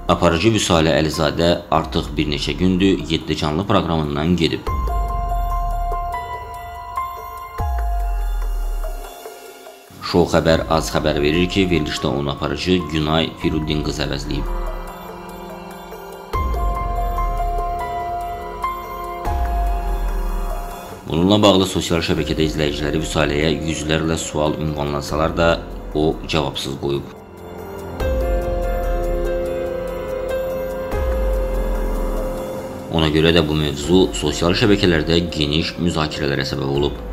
Aparıcı Vüsalə Əlizadə artıq bir neçə gündür 7 canlı proqramından gedib. Şou Xəbər az xəbər verir ki, verilişdə onu aparıcı Günay Firuddin qız əvəzləyib. Bununla bağlı sosial şəbəkədə izləyiciləri Vüsaləyə yüzlərlə sual ünvanlansalar da, o cavabsız qoyub. Ona görə də bu mövzu sosial şəbəkələrdə geniş müzakirələrə səbəb olub.